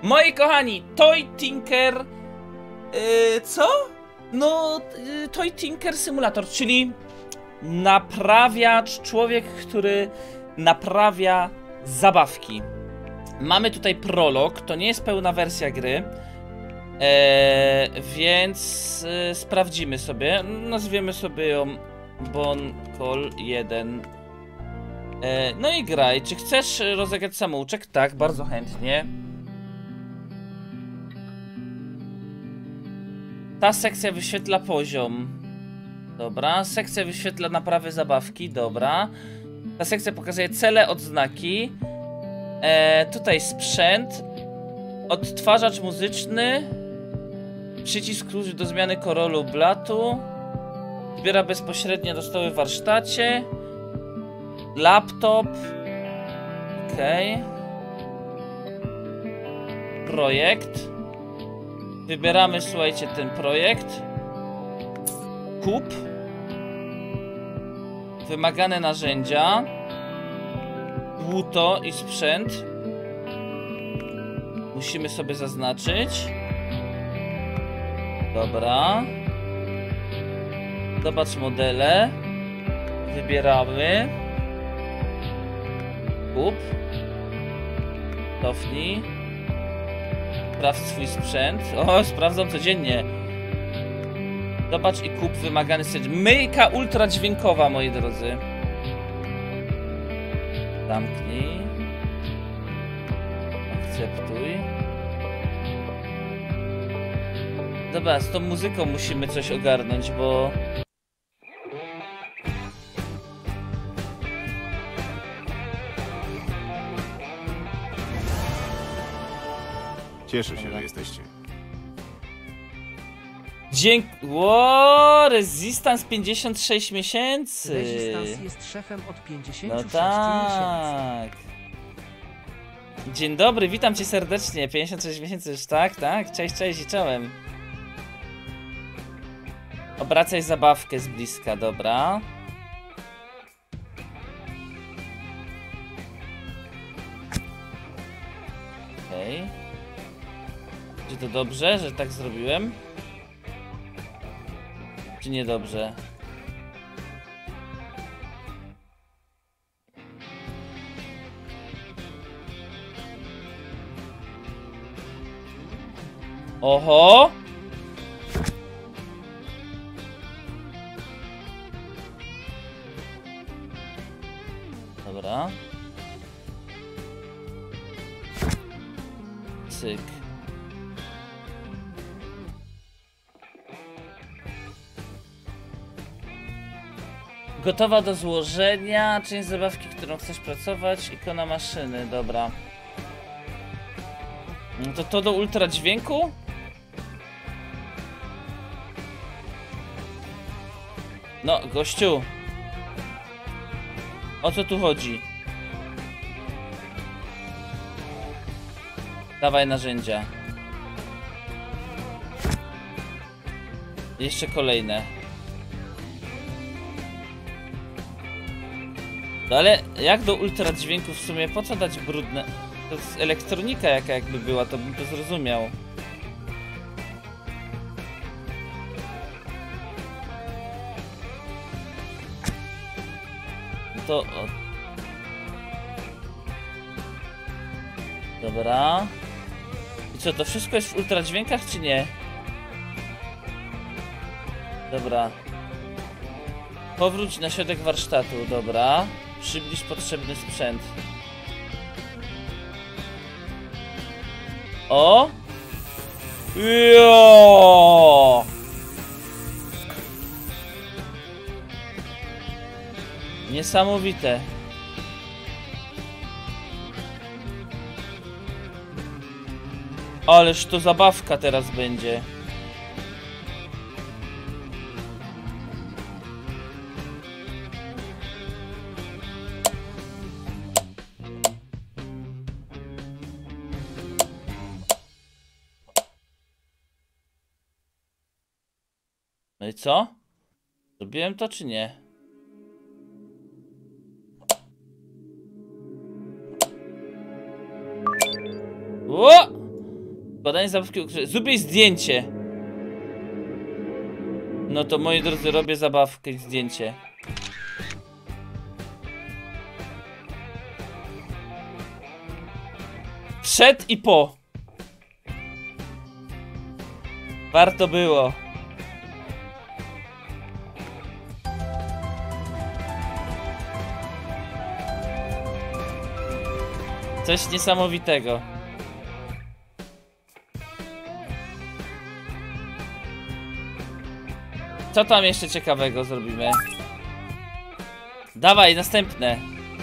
Moi kochani, Toy Tinker... co? No, Toy Tinker Simulator, czyli naprawiacz, człowiek, który naprawia zabawki. Mamy tutaj prolog, to nie jest pełna wersja gry, więc sprawdzimy sobie. Nazwiemy sobie ją Boncol 1. No i graj. Czy chcesz rozegrać samouczek? Tak, bardzo chętnie. Ta sekcja wyświetla poziom. Dobra. Sekcja wyświetla naprawy zabawki. Dobra. Ta sekcja pokazuje cele, odznaki. Tutaj sprzęt. Odtwarzacz muzyczny. Przycisk klucz do zmiany koloru blatu. Zbiera bezpośrednio do stołu w warsztacie. Laptop. Okej. Projekt. Wybieramy, słuchajcie, ten projekt. Kup. Wymagane narzędzia. Dłuto i sprzęt. Musimy sobie zaznaczyć. Dobra. Zobacz modele. Wybieramy. Kup. Cofnij. Sprawdź swój sprzęt. O, sprawdzam codziennie. Zobacz i kup wymagany sprzęt. Myjka ultradźwiękowa, moi drodzy. Zamknij. Akceptuj. Dobra, z tą muzyką musimy coś ogarnąć, bo... Cieszę się, że jesteście. Ło, Resistance 56 miesięcy. Resistance jest szefem od 56 No miesięcy. tak. Dzień dobry, witam cię serdecznie. 56 miesięcy już, tak, tak. Cześć, cześć i czołem. Obracaj zabawkę z bliska, dobra. Okej. Czy to dobrze, że tak zrobiłem? Czy niedobrze? Oho! Dobra. Cyk. Gotowa do złożenia. Część zabawki, którą chcesz pracować. Ikona maszyny, dobra. No to do ultradźwięku? No, gościu. O co tu chodzi? Dawaj narzędzia. Jeszcze kolejne. No ale jak do ultradźwięku w sumie? Po co dać brudne? To jest elektronika jaka jakby była, to bym to zrozumiał. To... O. Dobra. I co, to wszystko jest w ultradźwiękach czy nie? Dobra. Powróć na środek warsztatu, dobra. Przybliż potrzebny sprzęt. O! Jo! Niesamowite. Ależ to zabawka teraz będzie. No i co? Zrobiłem to czy nie? O! Badanie zabawki ukryte. Zrób jej zdjęcie. No to moi drodzy, robię zabawkę i zdjęcie. Przed i po. Warto było. Coś niesamowitego. Co tam jeszcze ciekawego zrobimy? Dawaj, następne.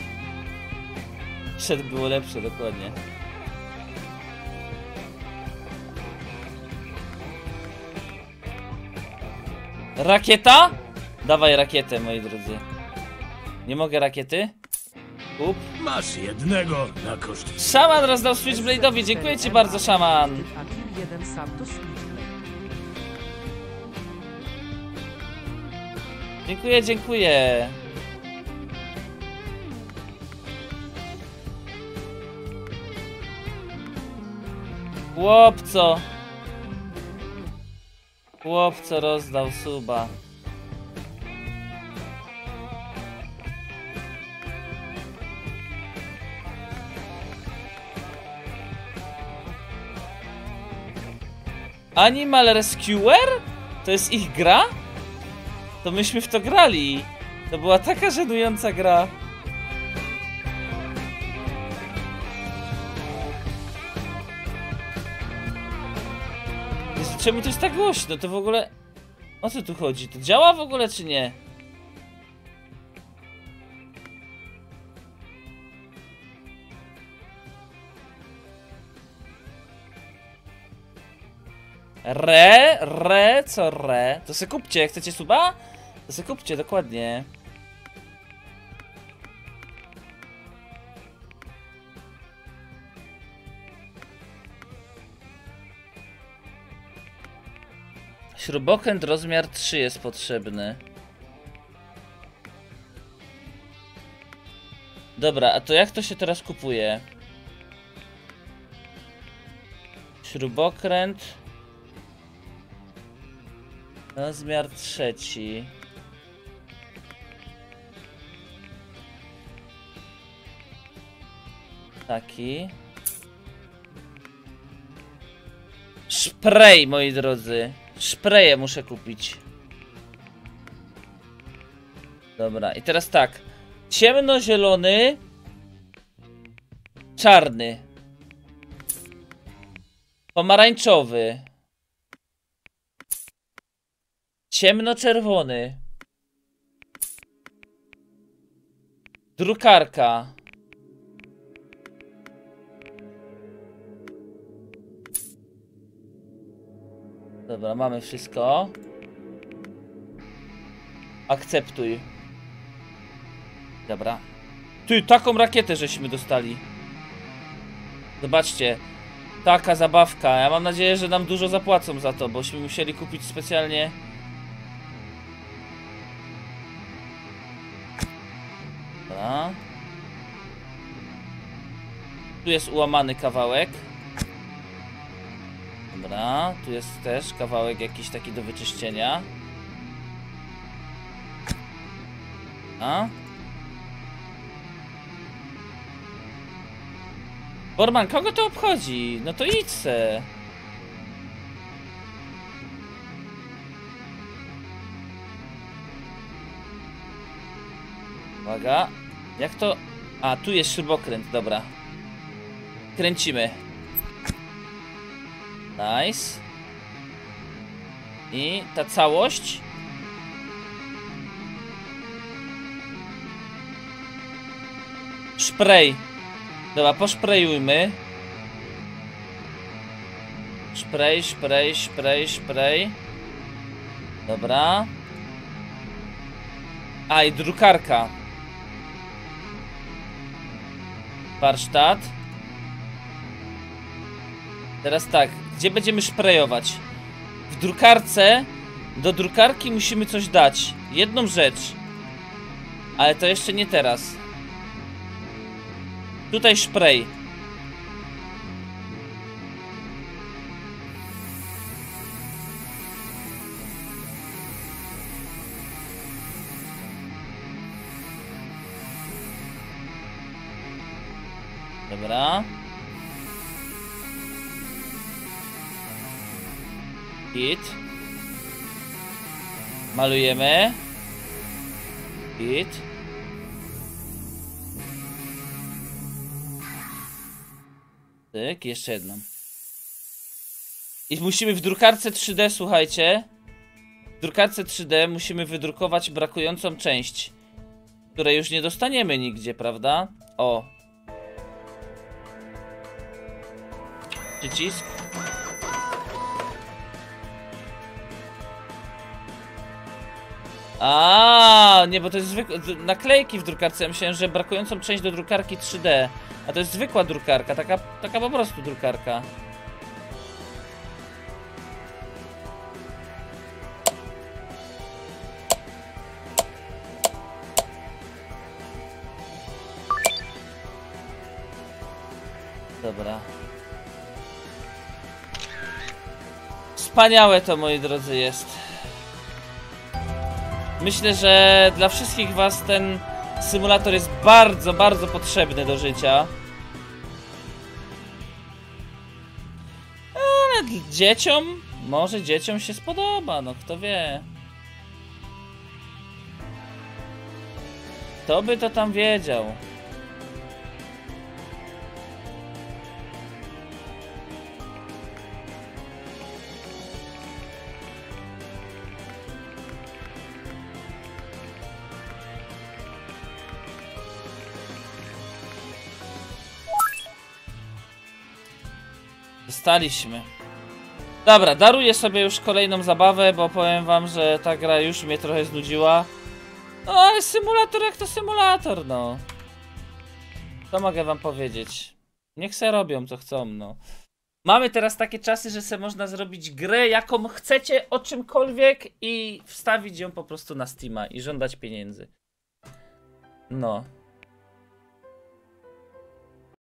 Przed było lepsze, dokładnie. Rakieta? Dawaj rakietę, moi drodzy. Nie mogę rakiety? Up. Masz jednego na koszt. Szaman rozdał Switchblade'owi. Dziękuję ci bardzo, Szaman. Dziękuję, dziękuję. Chłopco. Chłopco rozdał suba. Animal Rescuer? To jest ich gra? To myśmy w to grali. To była taka żenująca gra. Jezu, czemu to jest tak głośno? To w ogóle... O co tu chodzi? To działa w ogóle czy nie? Co re? To se kupcie, jak chcecie suba? To se kupcie, dokładnie. Śrubokręt rozmiar 3 jest potrzebny. Dobra, a to jak to się teraz kupuje? Śrubokręt rozmiar 3. Taki. Spray, moi drodzy. Szpreje muszę kupić. Dobra, i teraz tak. Ciemnozielony. Czarny. Pomarańczowy. Ciemnoczerwony. Drukarka. Dobra, mamy wszystko. Akceptuj. Dobra. Ty, taką rakietę żeśmy dostali. Zobaczcie. Taka zabawka. Ja mam nadzieję, że nam dużo zapłacą za to, bośmy musieli kupić specjalnie. Dobra. Tu jest ułamany kawałek. Dobra, tu jest też kawałek jakiś taki do wyczyszczenia. A? Borman, kogo to obchodzi? No to idź se. Uwaga. Jak to... A, tu jest śrubokręt, dobra. Kręcimy. Nice. I ta całość. Spray. Dobra, poszprejujmy. Spray, spray, spray, spray. Dobra. A, i drukarka. Warsztat. Teraz tak, gdzie będziemy szprejować? W drukarce. Do drukarki musimy coś dać. Jedną rzecz. Ale to jeszcze nie teraz. Tutaj spray. Dobra. Git. Malujemy. Git. Tak, jeszcze jedną. I musimy w drukarce 3D, słuchajcie. W drukarce 3D musimy wydrukować brakującą część, której już nie dostaniemy nigdzie, prawda? O. Przycisk. A, nie, bo to jest zwykłe naklejki w drukarce. Ja myślałem, że brakującą część do drukarki 3D. A to jest zwykła drukarka, taka po prostu drukarka. Dobra. Wspaniałe to, moi drodzy, jest. Myślę, że dla wszystkich was ten symulator jest bardzo, bardzo potrzebny do życia. Ale dzieciom, może dzieciom się spodoba, no kto wie. Kto by to tam wiedział? Dostaliśmy. Dobra, daruję sobie już kolejną zabawę, bo powiem wam, że ta gra już mnie trochę znudziła. No ale symulator jak to symulator, no. Co mogę wam powiedzieć? Niech se robią co chcą, no. Mamy teraz takie czasy, że se można zrobić grę jaką chcecie, o czymkolwiek i wstawić ją po prostu na Steama i żądać pieniędzy. No.